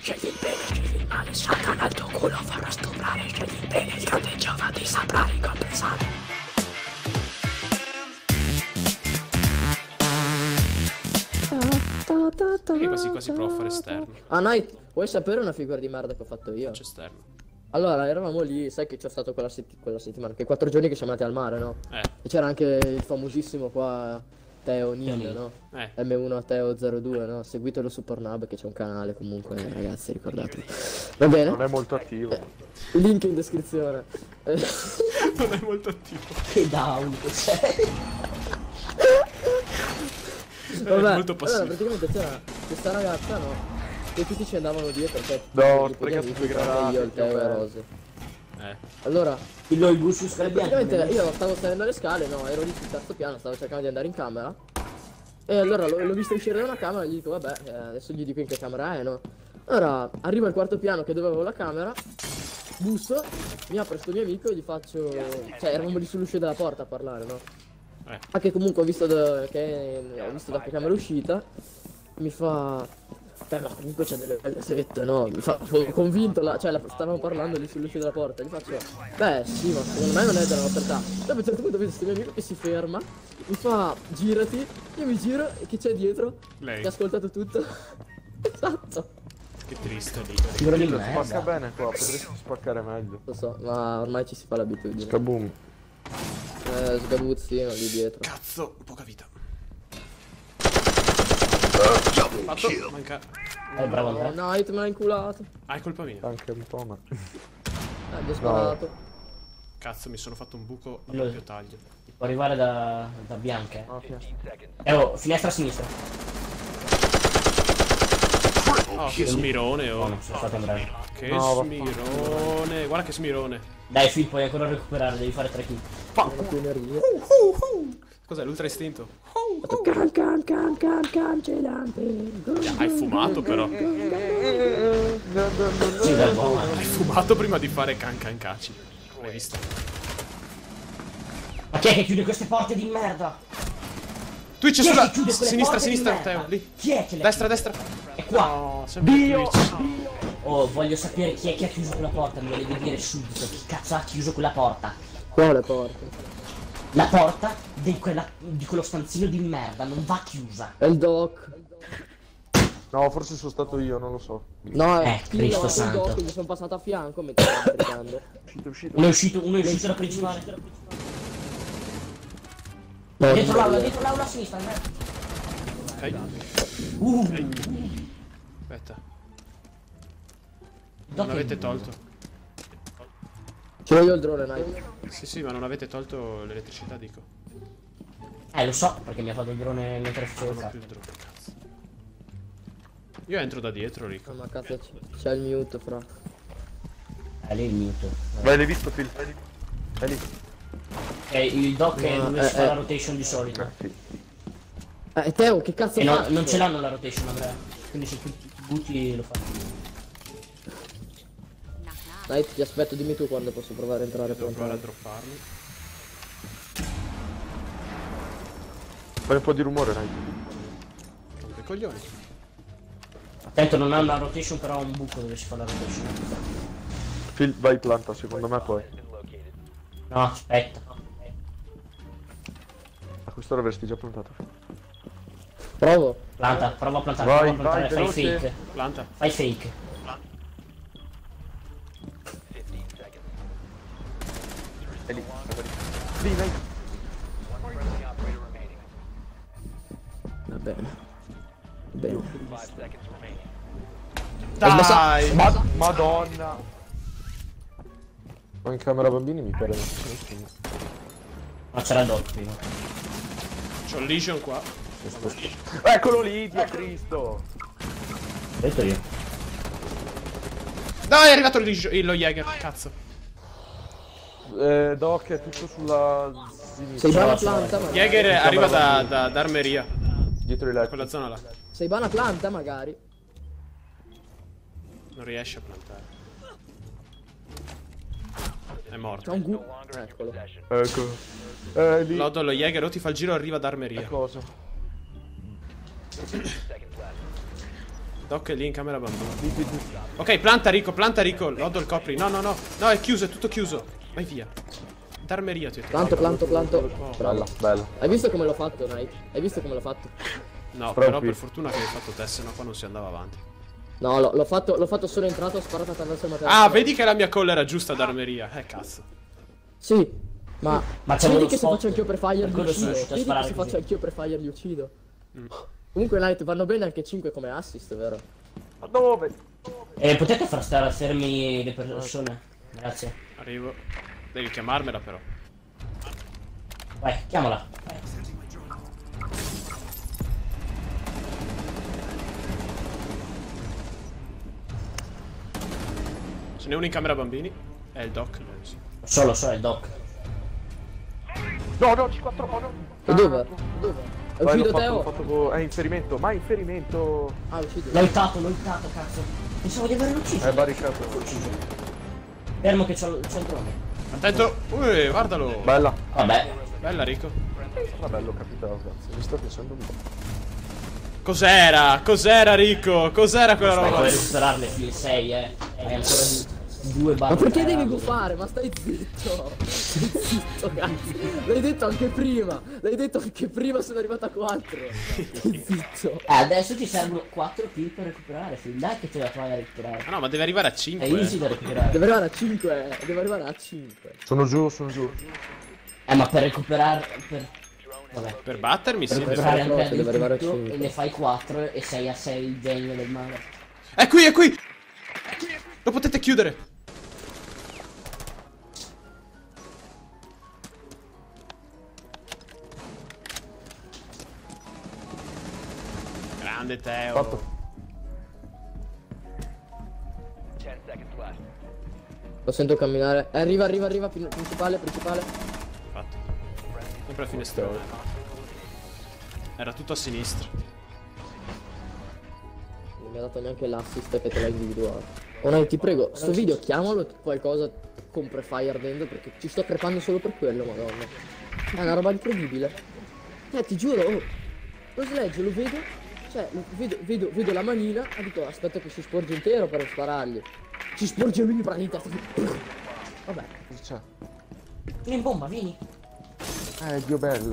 scegli il bene, scegli il male, Satana al tuo culo farà stuprare, scegli il bene, il grande Giova ti saprà ricompensare. Perché quasi quasi provo a fare esterno. Ah, Night, vuoi sapere una figura di merda che ho fatto io? Faccio esterno. Allora, eravamo lì, sai che c'è stato quella settimana, che 4 giorni che siamo andati al mare, no? E c'era anche il famosissimo qua, Teo Nin, no? M1 Teo 02, no? Seguitelo su Pornhub che c'è un canale comunque, ragazzi, ricordatevi. Va bene? Non è molto attivo. Link in descrizione. Non è molto attivo. Che down che sei. Vabbè, molto passivo. allora praticamente c'era questa ragazza, no? Che tutti ci andavano dietro perché No, perché tu granate, io, il Teo e Rose. Allora, il Bushus praticamente io stavo salendo le scale, no, ero lì sul terzo piano, stavo cercando di andare in camera. E allora l'ho visto uscire da una camera e gli dico, vabbè, adesso gli dico in che camera è, no? Allora, arrivo al quarto piano che dove avevo la camera, busso, mi apre sto mio amico e gli faccio... Cioè, eravamo lì sull'uscita della porta a parlare, no? Anche comunque ho visto da che camera è uscita, mi fa... Beh, ma comunque c'è delle belle sette, no? Mi fa, convinto, stavamo parlando lì sull'uscita della porta, gli faccio, beh sì, ma secondo me non è della nostra età. Dopo a un certo punto vedo questo mio amico che si ferma, mi fa, girati, io mi giro e chi c'è dietro? Lei. Che ha ascoltato tutto. Esatto. Che triste lì. Spacca bene qua, potresti spaccare meglio. Lo so, ma ormai ci si fa l'abitudine. Scaboom. Sgabuzzino lì dietro. Cazzo, poca vita. Fatto, manca. Bravo Andrea. No, Night me l'ha inculato. Ah, è colpa mia. Anche un po', ma... Gli ho sparato. Cazzo, mi sono fatto un buco a doppio taglio. Può arrivare da Bianca. Oh, finestra a sinistra. Oh, che smirone, oh. Sono stato bravo. Che smirone. Guarda che smirone. Dai, Phil, puoi ancora recuperare, devi fare 3 kill. Cos'è, l'ultra istinto? Hai fumato però. Sì, dai, buono. Hai fumato prima di fare cancaci. L'hai visto? Ma chi è che chiude queste porte di merda? Twitch Chi è sulla che chiude quelle sinistra, porte di sinistra, merda? Teo, lì. Chi è che le Destra, destra. È qua. No, sempre Dio! Twitch. Oh, voglio sapere chi è che ha chiuso quella porta, me lo devi dire subito. Chi cazzo ha chiuso quella porta? Quale porta? La porta di quello stanzino di merda non va chiusa. È il doc. No, forse sono stato io, non lo so. No, Cristo santo. doc, gli sono passato a fianco mentre stavo cercando. Uno è uscito dalla principale. Dietro l'aula a sinistra, Ok. Aspetta. Non avete tolto. Ce l'ho io il drone, Night. Sì, ma non avete tolto l'elettricità, dico. Lo so, perché mi ha fatto il drone mentre facevo il Non ho cazzo. più il drone, cazzo. Io entro da dietro, Rico. Ma cazzo c'è il mute, fra. Lì il mute. Vai, l'hai visto, Phil? È lì. Il doc è dove si fa la rotation di solito. Teo, che cazzo E no, fai? non ce l'hanno la rotation, Andrea. Quindi se tu butti lo fai. Night, ti aspetto, dimmi tu quando posso provare a entrare. Devo provare a dropparmi. Fai un po' di rumore, dai. Rompe i coglioni. Attento, non ha una rotation, però ha un buco dove si fa la rotation. Phil, vai planta, secondo me poi. No, aspetta. A quest'ora avresti già plantato. Provo. Planta, prova a plantare, Vai, prova a plantare, vai, fai veloce. fake. Planta. Fai fake. È lì. Lì, vai. Va bene. Bene. Dai! Madonna. Ho in camera bambini, mi pare. Ma c'era il doc prima. C'ho il Legion qua. Eccolo lì, Dio Cristo. Ho detto io. Dai, è arrivato lo Jäger, cazzo. Doc è tutto sulla sinistra. Sei bana planta, magari. Jäger arriva da armeria. Dietro i letti. Quella zona là. Sei bana planta, magari. Non riesce a plantare. È C'è morto. un gu. Eccolo. Ecco. Lì. Lodo lo Jäger o ti fa il giro o arriva da armeria. Cosa? Doc è lì in camera bambini. Ok, planta Rico, Lodo il copri. No, no, no. No, è chiuso, è tutto chiuso. Vai via. D'armeria ti ho detto. Planto. Bella, bella. Hai visto come l'ho fatto, Knight? Hai visto come l'ho fatto? No, Proprio. però per fortuna che hai fatto te, sennò qua non si andava avanti. No, l'ho fatto solo entrato, ho sparato attraverso il materiale. Ah, vedi che la mia call era giusta d'armeria. Cazzo. Sì, ma c'è vedi uno che se spot. faccio anch'io per fire Per li quello sono uccido. riuscito a Vedi che sparare se così. faccio anch'io per fire li uccido. Comunque, Knight, vanno bene anche 5 come assist, vero? Ma dove? Potete far stare fermi le persone? Grazie. Arrivo. Devi chiamarmela però. Vai, chiamala. Vai. Ce n'è uno in camera bambini. È il doc. Sì. Solo è il doc. No, no, C4, oh no. E dove? È Vai, uscito l'ho Teo? fatto è inferimento, ma inferimento. Ah, è uscito. L'ho hittato, cazzo. Pensavo di averlo ucciso. È barricato. Fermo che c'ho il drone. Attento. Guardalo. Bella. Vabbè. Bella Rico. Ma bello capitato, cazzo. Mi sta piacendo un po'. Cos'era? Cos'era Rico? Cos'era quella Puoi roba? recuperarle fino al 6, Hai ancora 2 barre. Ma perché devi gufare? Ma stai zitto! Stai zitto, cazzo! L'hai detto anche prima, sono arrivato a 4! Stai zitto! Adesso ti servono 4 kill per recuperare, dai che te la fai a recuperare. Ah no, ma deve arrivare a È 5. easy da recuperare. Deve arrivare a 5, deve arrivare a 5. Sono giù. Ma per recuperare... Vabbè. Per battermi sì. Per deve- recuperare fare anche deve arrivare a tutto 5. e ne fai 4 e sei a 6 il genio del male. È qui, è qui! Lo potete chiudere. Grande Teo. Fatto. Lo sento camminare. Arriva, principale. Fatto. Sempre a finestrone. Era tutto a sinistra. Non mi ha dato neanche l'assist che te l'ha individuato. Oh, ti prego, sto video chiamalo qualcosa con prefire dentro perché ci sto crepando solo per quello, madonna. È una roba incredibile. Ti giuro, lo sledge lo vedo, cioè vedo la manina e dico aspetta che si sporge intero per sparargli. Si sporge lui praticamente. Vabbè. Cosa c'è? Vieni in bomba, vieni. Dio bello.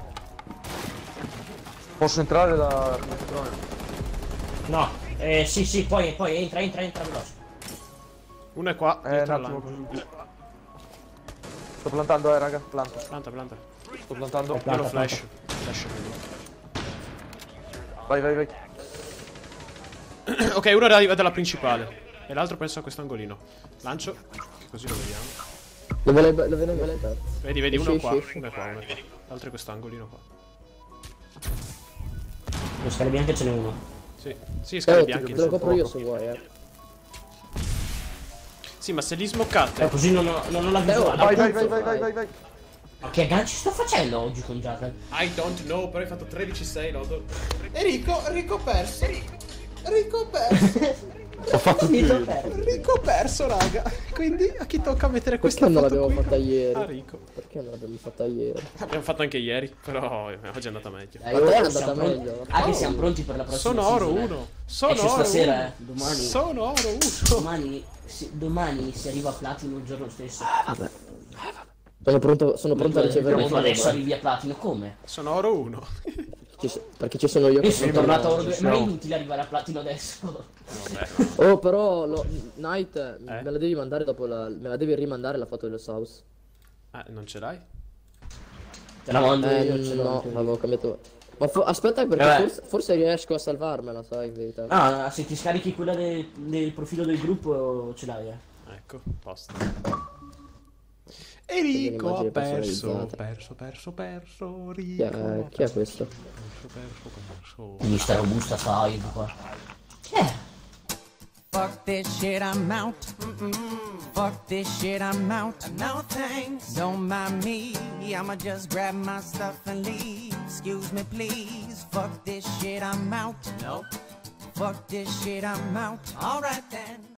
Posso entrare da... No, sì, poi entra veloce. Uno è qua. un dietro attimo. all'angolo. Sto plantando, raga. Planta. Planta. Sto plantando. Io lo flash. Vai. Ok, uno arriva dalla principale. E l'altro penso a quest'angolino. Lancio. Così lo vediamo. Dove l'hai perso? Vedi, uno è qua. Esci. Uno è qua. L'altro è quest'angolino qua. Lo scale bianche ce n'è uno. Sì, scale bianchi. Te lo copro io se vuoi, Sì, ma se li smoccate. Così non ho la visuale. Vai. Ma che agganci sto facendo oggi con Jackal? I don't know, però hai fatto 13-6, Lodo. E Rico perso. Ho fatto più. Rico perso, raga. Quindi a chi tocca mettere questa Perché non foto l'abbiamo qui? fatta ieri? A Rico. Perché non l'abbiamo fatta ieri? Abbiamo fatto anche ieri, però oggi è andata meglio. Ma te è andata meglio. Che siamo pronti per la prossima Sono oro season, 1. Sono Esce oro stasera, 1. domani. Sono oro 1. Domani si arriva a platino il giorno stesso. Vabbè. Sono pronto a ricevere Tu adesso arrivi a platino, come? Sono oro 1. perché ci sono io che Io sono tornato a oro 2, ci ma è siamo. inutile arrivare a platino adesso. Vabbè. Oh, però Night me la devi mandare dopo me la devi rimandare la foto dello South. Non ce l'hai? Te la mando io, ce l'ho No, anche io. avevo cambiato. Ma aspetta perché forse riesco a salvarmela, sai, in verità. Ah, se ti scarichi quella del profilo del gruppo ce l'hai, Ecco, posto. E Rico ha un'immagine perso, Rico. Chi è questo? Perso. Quindi sta robusta 5 qua. Chi è? Fuck this shit, I'm out. Fuck this shit, I'm out. No thanks, don't mind me. I'ma just grab my stuff and leave. Excuse me, please. Fuck this shit, I'm out. Nope. Fuck this shit, I'm out. Alright then.